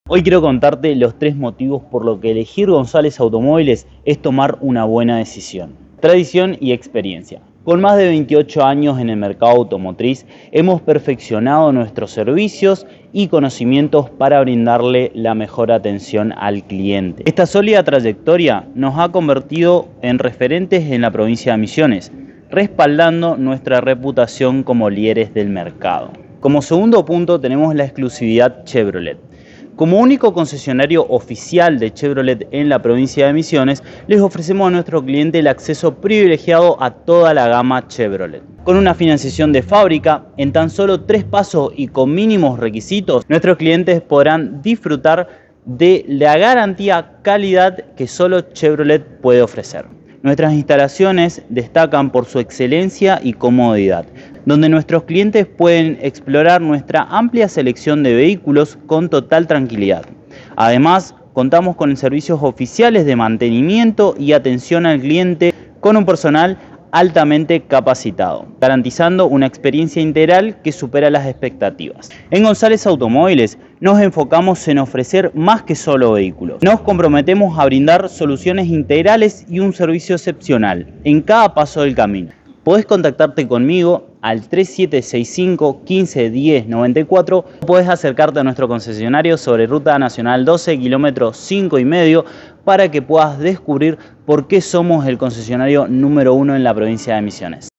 Hoy quiero contarte los 3 motivos por los que elegir González Automóviles es tomar una buena decisión. Tradición y experiencia. Con más de 28 años en el mercado automotriz, hemos perfeccionado nuestros servicios y conocimientos para brindarle la mejor atención al cliente. Esta sólida trayectoria nos ha convertido en referentes en la provincia de Misiones, respaldando nuestra reputación como líderes del mercado. Como segundo punto tenemos la exclusividad Chevrolet. Como único concesionario oficial de Chevrolet en la provincia de Misiones, les ofrecemos a nuestro cliente el acceso privilegiado a toda la gama Chevrolet. Con una financiación de fábrica, en tan solo 3 pasos y con mínimos requisitos, nuestros clientes podrán disfrutar de la garantía calidad que solo Chevrolet puede ofrecer. Nuestras instalaciones destacan por su excelencia y comodidad, donde nuestros clientes pueden explorar nuestra amplia selección de vehículos con total tranquilidad. Además, contamos con servicios oficiales de mantenimiento y atención al cliente con un personal altamente capacitado, garantizando una experiencia integral que supera las expectativas. En González Automóviles nos enfocamos en ofrecer más que solo vehículos. Nos comprometemos a brindar soluciones integrales y un servicio excepcional en cada paso del camino. Podés contactarte conmigo al 3765 15 10 94. Podés acercarte a nuestro concesionario sobre Ruta Nacional 12, kilómetro 5,5, para que puedas descubrir por qué somos el concesionario número 1 en la provincia de Misiones.